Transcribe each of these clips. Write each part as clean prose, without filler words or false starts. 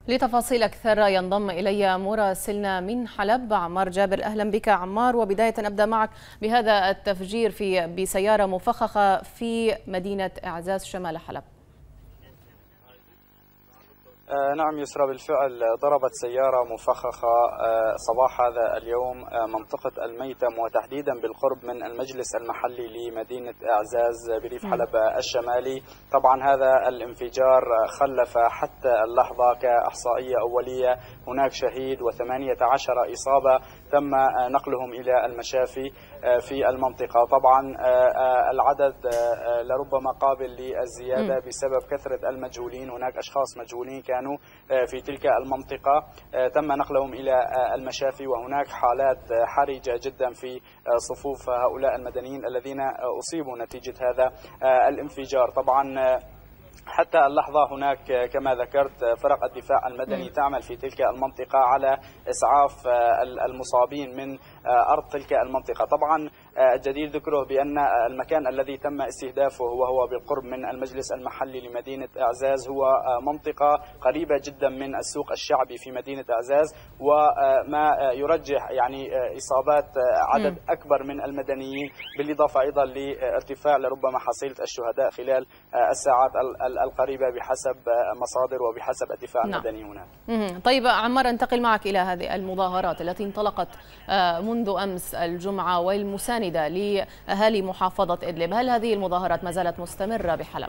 لتفاصيل أكثر ينضم إلي مراسلنا من حلب عمار جابر. أهلا بك عمار، وبداية أبدأ معك بهذا التفجير بسيارة مفخخة في مدينة إعزاز شمال حلب. نعم يسرى، بالفعل ضربت سيارة مفخخة صباح هذا اليوم منطقة الميتم، وتحديدا بالقرب من المجلس المحلي لمدينة إعزاز بريف حلب الشمالي. طبعا هذا الانفجار خلف حتى اللحظة كإحصائية أولية هناك شهيد و18 إصابة تم نقلهم إلى المشافي في المنطقة. طبعا العدد لربما قابل للزيادة بسبب كثرة المجهولين، هناك أشخاص مجهولين كانوا في تلك المنطقة تم نقلهم إلى المشافي، وهناك حالات حرجة جدا في صفوف هؤلاء المدنيين الذين أصيبوا نتيجة هذا الانفجار. طبعا حتى اللحظة هناك كما ذكرت فرق الدفاع المدني تعمل في تلك المنطقة على إسعاف المصابين من أرض تلك المنطقة. طبعا الجدير ذكره بأن المكان الذي تم استهدافه وهو بالقرب من المجلس المحلي لمدينة إعزاز هو منطقة قريبة جدا من السوق الشعبي في مدينة إعزاز، وما يرجح يعني إصابات عدد أكبر من المدنيين، بالإضافة أيضا لارتفاع لربما حصيلة الشهداء خلال الساعات القريبة بحسب مصادر وبحسب الدفاع المدني هناك. طيب عمار، انتقل معك إلى هذه المظاهرات التي انطلقت منذ أمس الجمعة والمساندة لأهالي محافظة إدلب. هل هذه المظاهرات ما زالت مستمرة بحلب؟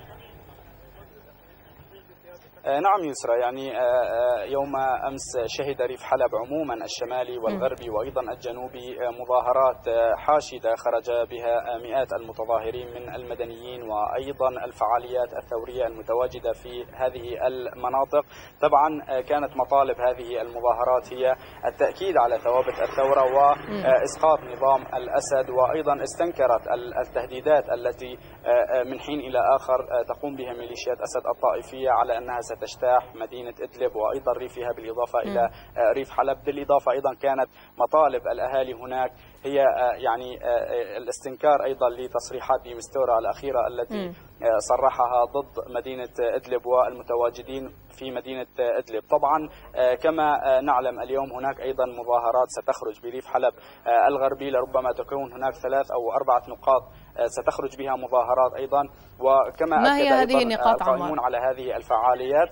نعم يسرى، يعني يوم أمس شهد ريف حلب عموما الشمالي والغربي وأيضا الجنوبي مظاهرات حاشدة خرج بها مئات المتظاهرين من المدنيين وأيضا الفعاليات الثورية المتواجدة في هذه المناطق. طبعا كانت مطالب هذه المظاهرات هي التأكيد على ثوابت الثورة وإسقاط نظام الأسد، وأيضا استنكرت التهديدات التي من حين إلى آخر تقوم بها ميليشيات أسد الطائفية على أنها تجتاح مدينة إدلب وأيضا ريفها بالإضافة إلى ريف حلب. بالإضافة أيضا كانت مطالب الأهالي هناك هي يعني الاستنكار أيضا لتصريحات ديمستورا الأخيرة التي صرحها ضد مدينة إدلب والمتواجدين في مدينة إدلب. طبعا كما نعلم اليوم هناك أيضا مظاهرات ستخرج بريف حلب الغربي، لربما تكون هناك 3 أو 4 نقاط ستخرج بها مظاهرات أيضا. وكما ما هي أكد هذه النقاط القائمون على هذه الفعاليات.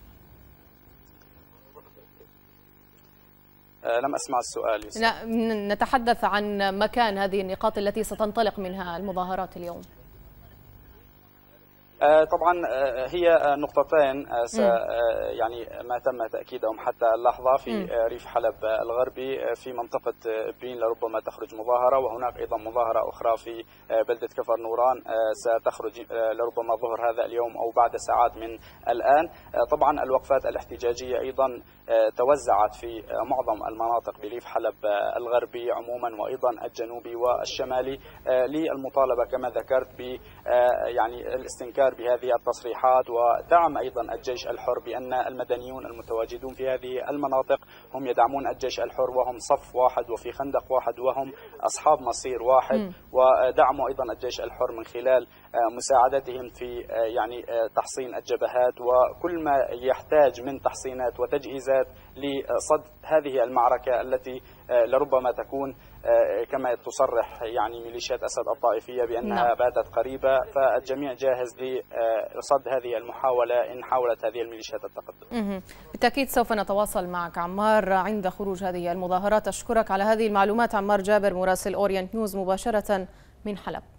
لم أسمع السؤال يوسف. لا، نتحدث عن مكان هذه النقاط التي ستنطلق منها المظاهرات اليوم. طبعا هي نقطتين يعني ما تم تأكيدهم حتى اللحظة في ريف حلب الغربي في منطقة برين لربما تخرج مظاهرة، وهناك أيضا مظاهرة أخرى في بلدة كفر نوران ستخرج لربما ظهر هذا اليوم أو بعد ساعات من الآن. طبعا الوقفات الاحتجاجية أيضا توزعت في معظم المناطق بريف حلب الغربي عموما وأيضا الجنوبي والشمالي للمطالبة كما ذكرت ب يعني الاستنكار بهذه التصريحات، ودعم أيضا الجيش الحر بأن المدنيون المتواجدون في هذه المناطق هم يدعمون الجيش الحر وهم صف واحد وفي خندق واحد وهم أصحاب مصير واحد. ودعموا أيضا الجيش الحر من خلال مساعدتهم في يعني تحصين الجبهات وكل ما يحتاج من تحصينات وتجهيزات لصد هذه المعركة التي لربما تكون كما تصرح يعني ميليشيات أسد الطائفية بأنها باتت قريبة، فالجميع جاهز لصد هذه المحاولة إن حاولت هذه الميليشيات التقدم. بالتأكيد سوف نتواصل معك عمار عند خروج هذه المظاهرات. أشكرك على هذه المعلومات عمار جابر، مراسل أورينت نيوز مباشرة من حلب.